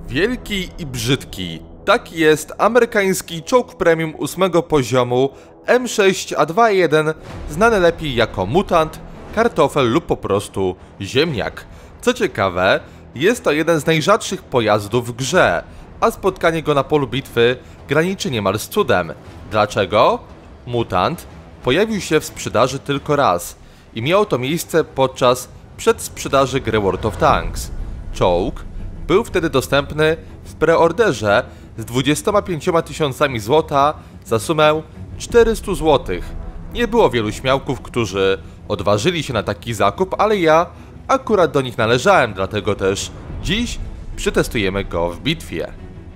Wielki i brzydki. Taki jest amerykański czołg premium 8 poziomu M6A21, znany lepiej jako mutant, kartofel lub po prostu ziemniak. Co ciekawe, jest to jeden z najrzadszych pojazdów w grze, a spotkanie go na polu bitwy graniczy niemal z cudem. Dlaczego? Mutant pojawił się w sprzedaży tylko raz i miało to miejsce podczas przedsprzedaży gry World of Tanks. Czołg był wtedy dostępny w preorderze z 25 000 złota za sumę 400 zł. Nie było wielu śmiałków, którzy odważyli się na taki zakup, ale ja akurat do nich należałem, dlatego też dziś przetestujemy go w bitwie.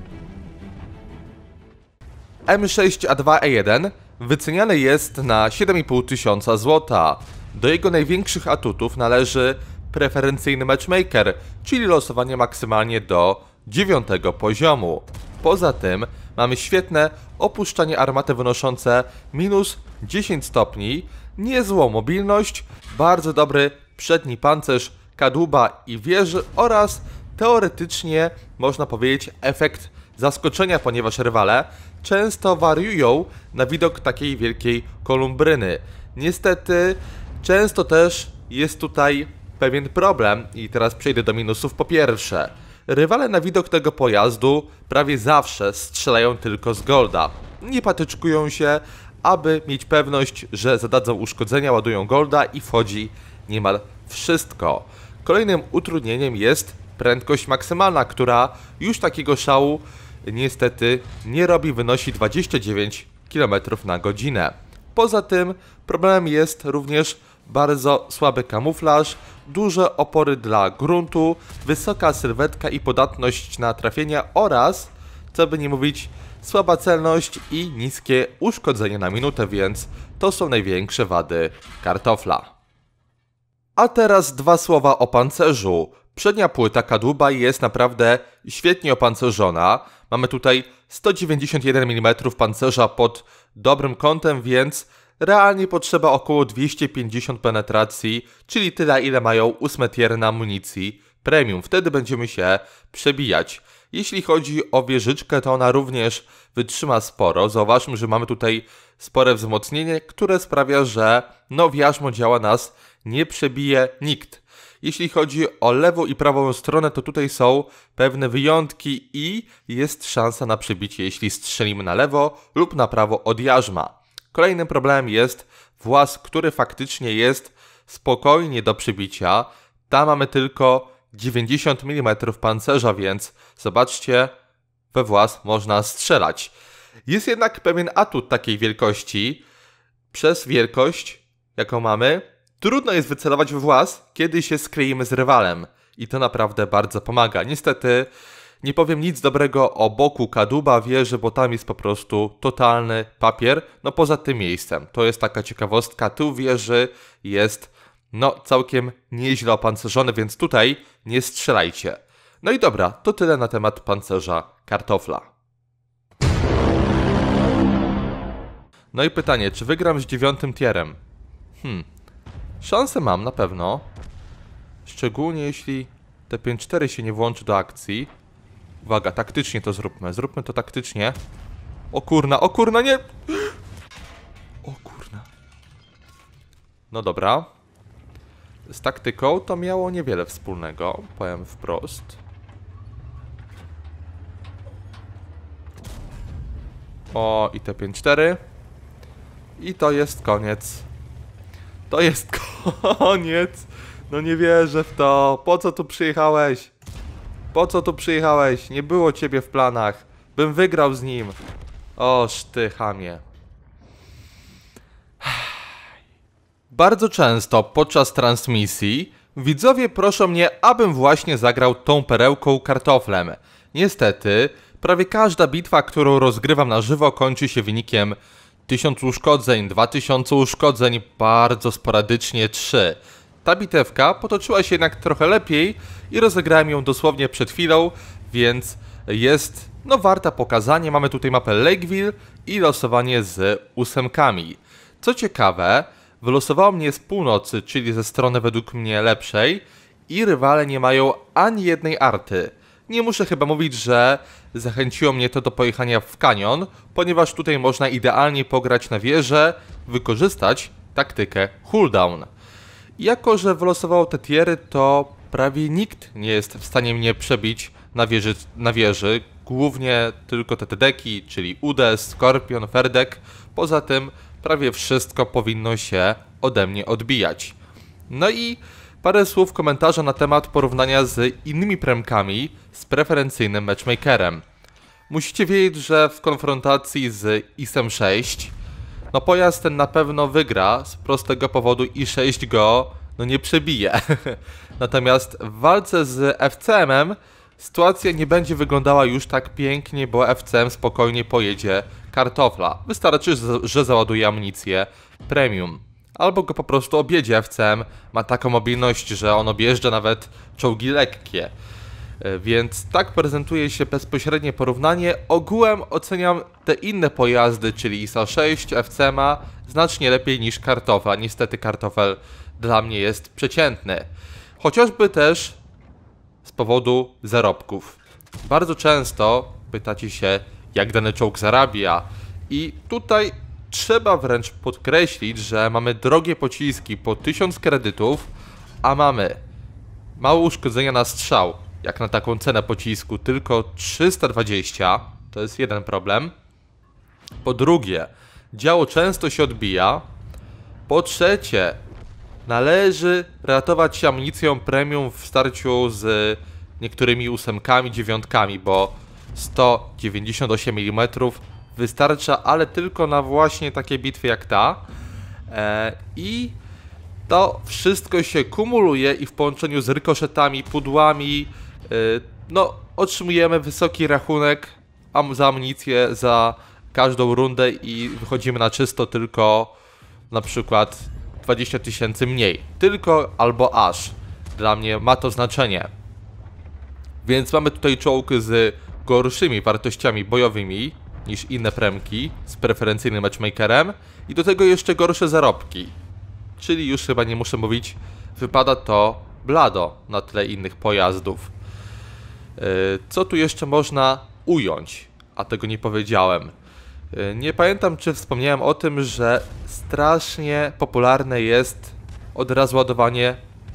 M6A2E1 wyceniany jest na 7500 złota. Do jego największych atutów należy preferencyjny matchmaker, czyli losowanie maksymalnie do 9 poziomu. Poza tym mamy świetne opuszczanie armaty wynoszące minus 10 stopni, niezłą mobilność, bardzo dobry przedni pancerz, kadłuba i wieży oraz teoretycznie można powiedzieć efekt zaskoczenia, ponieważ rywale często wariują na widok takiej wielkiej kolumbryny. Niestety często też jest tutaj pewien problem i teraz przejdę do minusów. Po pierwsze, rywale na widok tego pojazdu prawie zawsze strzelają tylko z golda. Nie patyczkują się, aby mieć pewność, że zadadzą uszkodzenia, ładują golda i wchodzi niemal wszystko. Kolejnym utrudnieniem jest prędkość maksymalna, która już takiego szału niestety nie robi, wynosi 29 km na godzinę. Poza tym problemem jest również bardzo słaby kamuflaż, duże opory dla gruntu, wysoka sylwetka i podatność na trafienia oraz, co by nie mówić, słaba celność i niskie uszkodzenie na minutę, więc to są największe wady kartofla. A teraz dwa słowa o pancerzu. Przednia płyta kadłuba jest naprawdę świetnie opancerzona. Mamy tutaj 191 mm pancerza pod dobrym kątem, więc realnie potrzeba około 250 penetracji, czyli tyle, ile mają 8 tier na amunicji premium. Wtedy będziemy się przebijać. Jeśli chodzi o wieżyczkę, to ona również wytrzyma sporo. Zauważmy, że mamy tutaj spore wzmocnienie, które sprawia, że w jarzmo działa nas nie przebije nikt. Jeśli chodzi o lewą i prawą stronę, to tutaj są pewne wyjątki i jest szansa na przebicie, jeśli strzelimy na lewo lub na prawo od jarzma. Kolejnym problemem jest włas, który faktycznie jest spokojnie do przebicia. Tam mamy tylko 90 mm pancerza, więc zobaczcie, we włas można strzelać. Jest jednak pewien atut takiej wielkości. Przez wielkość, jaką mamy, trudno jest wycelować we włas, kiedy się skleimy z rywalem. I to naprawdę bardzo pomaga. Niestety nie powiem nic dobrego o boku kadłuba wieży, bo tam jest po prostu totalny papier. Poza tym miejscem. To jest taka ciekawostka. Tył wieży jest całkiem nieźle opancerzony, więc tutaj nie strzelajcie. No i dobra, to tyle na temat pancerza kartofla. No i pytanie, czy wygram z 9 tierem? Szansę mam na pewno. Szczególnie jeśli T54 się nie włączy do akcji. Uwaga, taktycznie to zróbmy. Zróbmy to taktycznie. O kurna, nie! O kurna. No dobra. Z taktyką to miało niewiele wspólnego, powiem wprost. O, i T54. I to jest koniec. To jest koniec. No nie wierzę w to. Po co tu przyjechałeś? Po co tu przyjechałeś? Nie było ciebie w planach. Bym wygrał z nim. Oż ty chamie. Bardzo często podczas transmisji widzowie proszą mnie, abym właśnie zagrał tą perełką kartoflem. Niestety, prawie każda bitwa, którą rozgrywam na żywo, kończy się wynikiem 1000 uszkodzeń, 2000 uszkodzeń, bardzo sporadycznie 3. Ta bitewka potoczyła się jednak trochę lepiej i rozegrałem ją dosłownie przed chwilą, więc jest warta pokazania. Mamy tutaj mapę Lakeville i losowanie z 8. Co ciekawe, wylosowało mnie z północy, czyli ze strony według mnie lepszej i rywale nie mają ani jednej arty. Nie muszę chyba mówić, że zachęciło mnie to do pojechania w kanion, ponieważ tutaj można idealnie pograć na wieżę, wykorzystać taktykę cooldown. Jako że wylosowało te tiery, to prawie nikt nie jest w stanie mnie przebić na wieży. Głównie tylko te deki, czyli Udes, Skorpion, Ferdek. Poza tym prawie wszystko powinno się ode mnie odbijać. No i parę słów komentarza na temat porównania z innymi premkami z preferencyjnym matchmakerem. Musicie wiedzieć, że w konfrontacji z ISem 6 no pojazd ten na pewno wygra z prostego powodu i6 go nie przebije. Natomiast w walce z FCM-em sytuacja nie będzie wyglądała już tak pięknie, bo FCM spokojnie pojedzie kartofla. Wystarczy, że załaduje amunicję premium. Albo go po prostu objedzie. FCM ma taką mobilność, że on objeżdża nawet czołgi lekkie. Więc tak prezentuje się bezpośrednie porównanie. Ogółem oceniam te inne pojazdy, czyli ISA 6, FCM-a znacznie lepiej niż kartofla. Niestety kartofel dla mnie jest przeciętny. Chociażby też z powodu zarobków. Bardzo często pytacie się, jak dany czołg zarabia. I tutaj trzeba wręcz podkreślić, że mamy drogie pociski po 1000 kredytów, a mamy małe uszkodzenia na strzał. Jak na taką cenę pocisku tylko 320, to jest jeden problem. Po drugie, działo często się odbija. Po trzecie, należy ratować się amunicją premium w starciu z niektórymi 8-kami, 9-kami, bo 198 mm wystarcza, ale tylko na właśnie takie bitwy jak ta. I to wszystko się kumuluje i w połączeniu z rykoszetami, pudłami, no otrzymujemy wysoki rachunek za amunicję za każdą rundę i wychodzimy na czysto tylko na przykład 20 000 mniej. Tylko albo aż. Dla mnie ma to znaczenie. Więc mamy tutaj czołg z gorszymi wartościami bojowymi niż inne premki z preferencyjnym matchmakerem i do tego jeszcze gorsze zarobki. Czyli już chyba nie muszę mówić, wypada to blado na tle innych pojazdów. Co tu jeszcze można ująć? A tego nie powiedziałem. Nie pamiętam, czy wspomniałem o tym, że strasznie popularne jest od razu ładowanie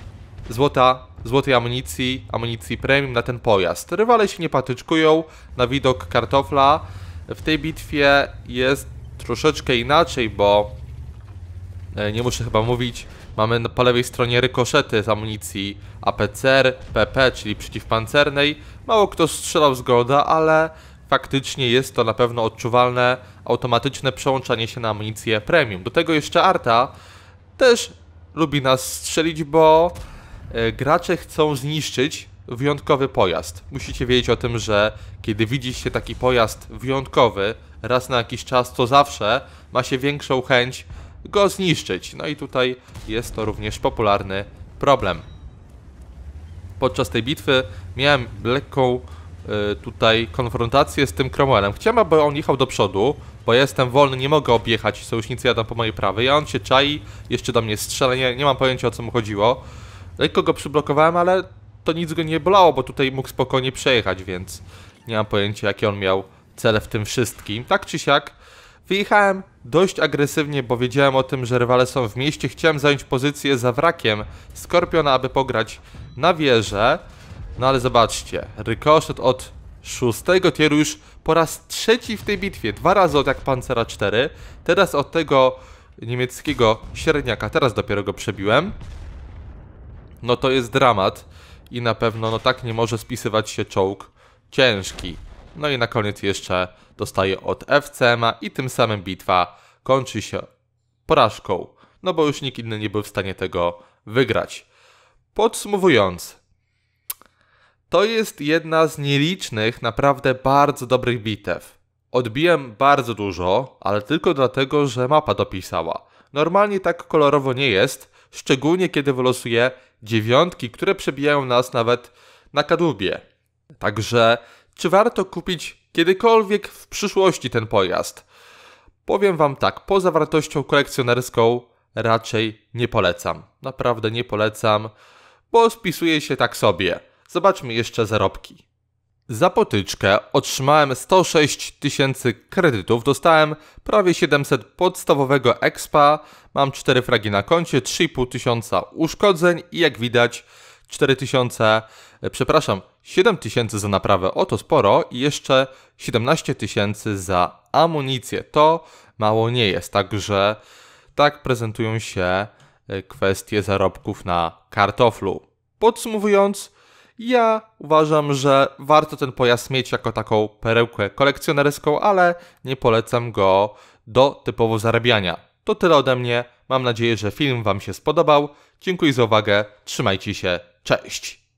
złotej amunicji premium na ten pojazd. Rywale się nie patyczkują na widok kartofla. W tej bitwie jest troszeczkę inaczej, bo nie muszę chyba mówić, mamy po lewej stronie rykoszety z amunicji APCR, PP, czyli przeciwpancernej. Mało kto strzelał z Golda, ale faktycznie jest to na pewno odczuwalne automatyczne przełączanie się na amunicję premium. Do tego jeszcze Arta też lubi nas strzelić, bo gracze chcą zniszczyć wyjątkowy pojazd. Musicie wiedzieć o tym, że kiedy widzi się taki pojazd wyjątkowy raz na jakiś czas, to zawsze ma się większą chęć go zniszczyć. No i tutaj jest to również popularny problem. Podczas tej bitwy miałem lekką tutaj konfrontację z tym Cromwellem. Chciałem, aby on jechał do przodu, bo ja jestem wolny, nie mogę objechać, sojusznicy jadą po mojej prawej, a on się czai, jeszcze do mnie strzela, nie mam pojęcia, o co mu chodziło. Lekko go przyblokowałem, ale to nic go nie bolało, bo tutaj mógł spokojnie przejechać, więc nie mam pojęcia, jakie on miał cele w tym wszystkim. Tak czy siak, wyjechałem dość agresywnie, bo wiedziałem o tym, że rywale są w mieście. Chciałem zająć pozycję za wrakiem Skorpiona, aby pograć na wieżę. No ale zobaczcie, rykoszet od 6 tieru już po raz trzeci w tej bitwie. 2 razy od jak Pancera 4, teraz od tego niemieckiego średniaka, teraz dopiero go przebiłem. No to jest dramat i na pewno tak nie może spisywać się czołg ciężki. No i na koniec jeszcze dostaję od FCM-a i tym samym bitwa kończy się porażką. No bo już nikt inny nie był w stanie tego wygrać. Podsumowując, to jest jedna z nielicznych, naprawdę bardzo dobrych bitew. Odbiłem bardzo dużo, ale tylko dlatego, że mapa dopisała. Normalnie tak kolorowo nie jest, szczególnie kiedy wylosuję 9, które przebijają nas nawet na kadłubie. Także, czy warto kupić kiedykolwiek w przyszłości ten pojazd? Powiem wam tak, poza wartością kolekcjonerską raczej nie polecam. Naprawdę nie polecam, bo spisuje się tak sobie. Zobaczmy jeszcze zarobki. Za potyczkę otrzymałem 106 tysięcy kredytów, dostałem prawie 700 podstawowego expa, mam 4 fragi na koncie, 3,5 tysiąca uszkodzeń i jak widać 7 tysięcy za naprawę, oto sporo, i jeszcze 17 tysięcy za amunicję. To mało nie jest, także tak prezentują się kwestie zarobków na kartoflu. Podsumowując, ja uważam, że warto ten pojazd mieć jako taką perełkę kolekcjonerską, ale nie polecam go do typowo zarabiania. To tyle ode mnie. Mam nadzieję, że film Wam się spodobał. Dziękuję za uwagę. Trzymajcie się. Cześć!